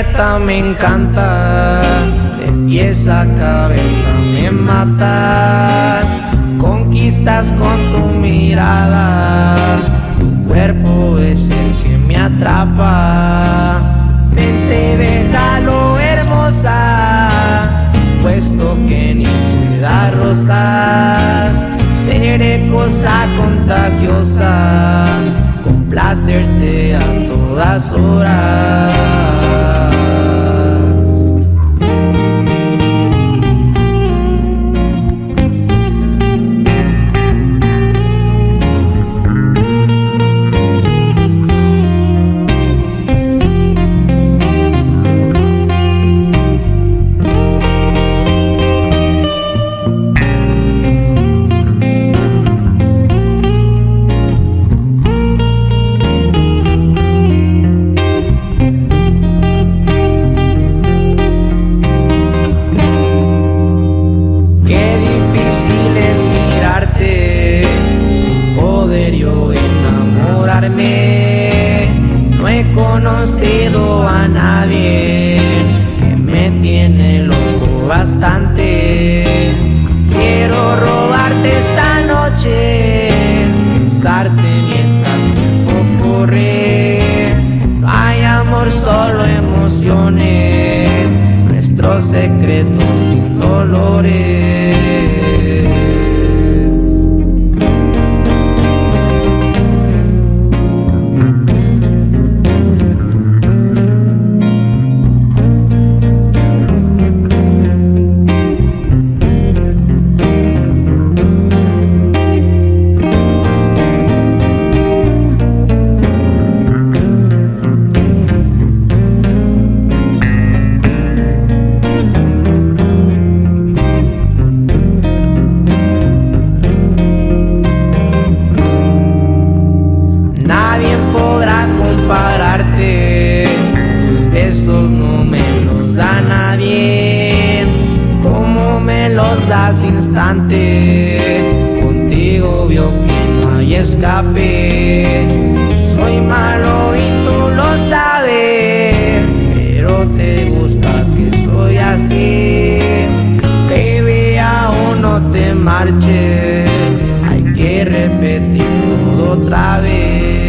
neta me encantas, de pies a cabeza me matas, conquistas con tu mirada, tu cuerpo es el que me atrapa. Vente, déjalo hermosa, puesto que ni pueda rosas, seré cosa contagiosa, complacerte a todas horas. No he conocido a nadie que me tiene loco bastante. Quiero robarte esta noche, besarte mientras el tiempo corre. No hay amor, solo emociones, nuestros secretos sin dolores. Nadie podrá compararte, tus besos no me los da nadie, como me los das instante, contigo veo que no hay escape. Soy malo y tú lo sabes, pero te gusta que soy así. Baby, aún no te marches, hay que repetir todo otra vez.